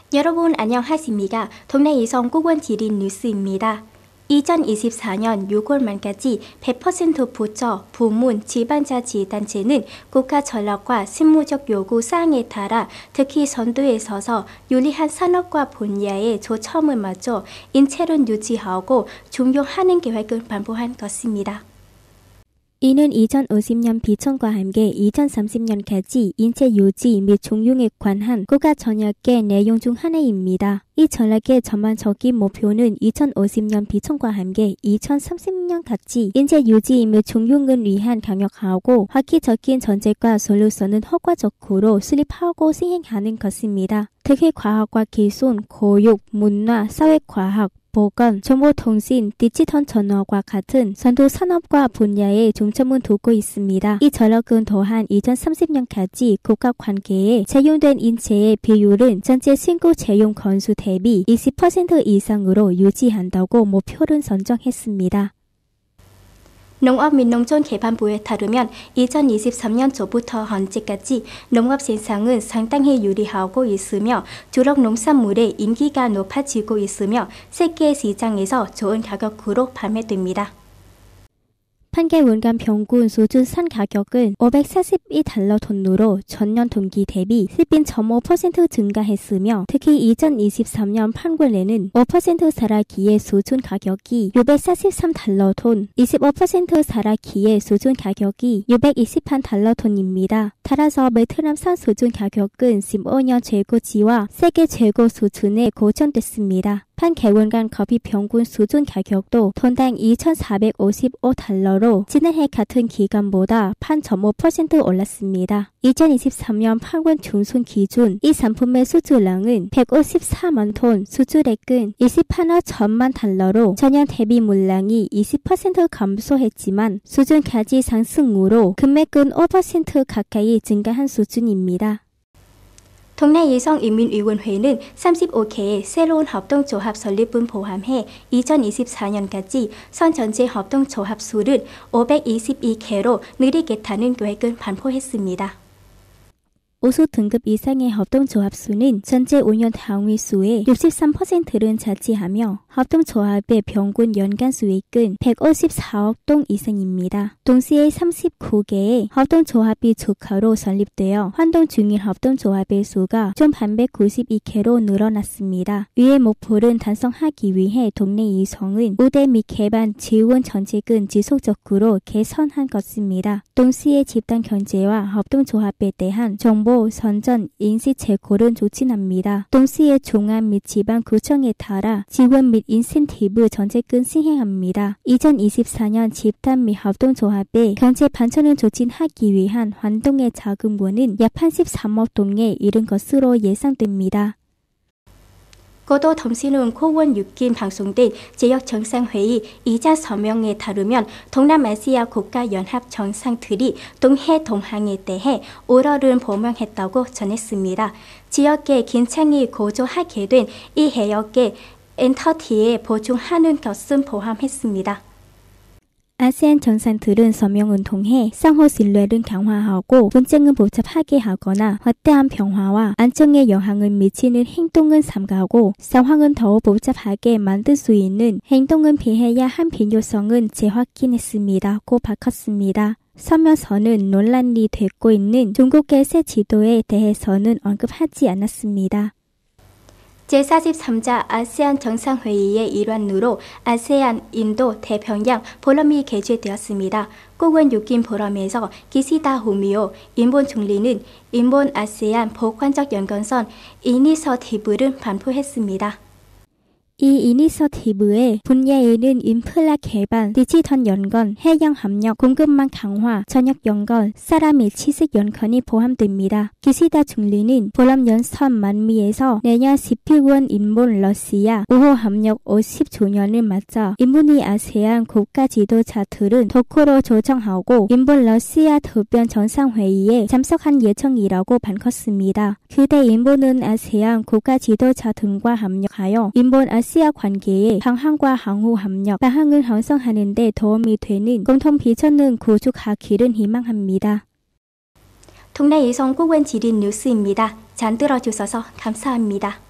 여러분 안녕하십니까? 동네 이성 국원 지린 뉴스입니다. 2024년 6월 말까지 100% 부처, 부문, 지방자치단체는 국가 전략과 실무적 요구 사항에 따라 특히 선도에 서서 유리한 산업과 분야에 초점을 맞춰 인체를 유지하고 중용하는 계획을 발표한 것입니다. 이는 2050년 비전과 함께 2030년까지 인체 유지 및 중용에 관한 국가 전략의 내용 중 하나입니다. 이 전략의 전반적인 목표는 2050년 비전과 함께 2030년까지 인체 유지 및 중용을 위한 강력하고 획기적인 정책과 솔루션을 효과적으로 수립하고 시행하는 것입니다. 특히 과학과 기술, 교육, 문화, 사회과학, 보건, 정보통신, 디지털 전화와 같은 선도 산업과 분야에 중점을 두고 있습니다. 이 전략은 또한 2030년까지 국가 관계에 채용된 인체의 비율은 전체 신고 채용 건수 대비 20% 이상으로 유지한다고 목표를 선정했습니다. 농업 및 농촌개발부에 따르면 2023년 초부터 현재까지 농업 생산은 상당히 유리하고 있으며 주로 농산물의 인기가 높아지고 있으며 세계 시장에서 좋은 가격으로 판매됩니다. 판개월간 평균 수주산 가격은 542달러 톤으로 전년 동기 대비 12.5% 증가했으며 특히 2023년 8월에는 5% 사라기의 수준 가격이 643달러 톤, 25% 사라기의 수준 가격이 628달러 톤입니다. 따라서 베트남산 수준 가격은 15년 최고치와 세계 최고 수준에 고정됐습니다. 판개월간 커피 평균 수준 가격도 톤당 2,455달러로 지난해 같은 기간보다 8.5% 올랐습니다. 2023년 8월 중순 기준 이 상품의 수주량은 154만 톤, 수주액은 28억 1천만 달러로 전년 대비 물량이 20% 감소했지만 수준까지 상승으로 금액은 5% 가까이 증가한 수준입니다. 동네 여성인민위원회는 35개의 새로운 협동조합 설립을 포함해 2024년까지 선 전체 협동조합 수를 522개로 늘리겠다는 계획을 발표했습니다. 우수 등급 이상의 협동조합 수는 전체 운영 당위 수의 63%를 차지하며 협동조합의 평균 연간 수익은 154억 동 이상입니다. 동시에 39개의 협동조합이 주가로 설립되어 활동 중인 협동조합의 수가 총 892개로 늘어났습니다. 위의 목표를 달성하기 위해 동네 이성은 우대 및 개발 지원 정책은 지속적으로 개선한 것입니다. 동시에 집단 경제와 협동조합에 대한 정보 선전, 인식 제고를 촉진합니다. 동시에 중앙 및 지방 구청에 따라 지원 및 인센티브 정책을 시행합니다. 2024년 집단 및 협동조합의 경제 발전을 촉진하기 위한 활동의 자금원은 약 83억 동에 이른 것으로 예상됩니다. 고도통신원 코원 6일 방송된 지역정상회의 2차 서명에 따르면 동남아시아 국가연합 정상들이 동해 동항에 대해 우려를 표명했다고 전했습니다. 지역의 긴장이 고조하게 된 이 해역에 엔터티에 보충하는 것을 포함했습니다. 아세안 정상들은 서명을 통해 상호 신뢰를 강화하고 분쟁을 복잡하게 하거나 확대한 평화와 안정에 영향을 미치는 행동을 삼가고 상황을 더욱 복잡하게 만들 수 있는 행동을 피해야 한 필요성은 재확인했습니다. 고 밝혔습니다. 서면서는 논란이 되고 있는 중국의 새 지도에 대해서는 언급하지 않았습니다. 제43자 아세안 정상회의의 일환으로 아세안 인도 태평양 포럼이 개최되었습니다. 국원 6인 포럼에서 기시다 후미오 일본 총리는 일본 아세안 보관적 연관선 이니셔티브를 발표했습니다. 이 이니셔티브의 분야에는 인프라 개발, 디지털 연관, 해양 협력, 공급망 강화, 전역 연결, 사람 및 취식 연관이 포함됩니다. 기시다 총리는 포럼 연설 만미에서 내년 12월 일본 러시아 우호 협력 50주년을 맞아 일본이 아세안 국가 지도자들은 도쿄로 조정하고 일본 러시아 특별 정상회의에 참석한 예정이라고 밝혔습니다. 그때 일본은 아세안 국가 지도자들과 협력하여 일본 아시아 관계의 방향과 항우 협력, 방향을 형성하는 데 도움이 되는 공통 비전을 구축하기를 희망합니다. 동네 이성 국원 지린 뉴스입니다. 잘 들어주셔서 감사합니다.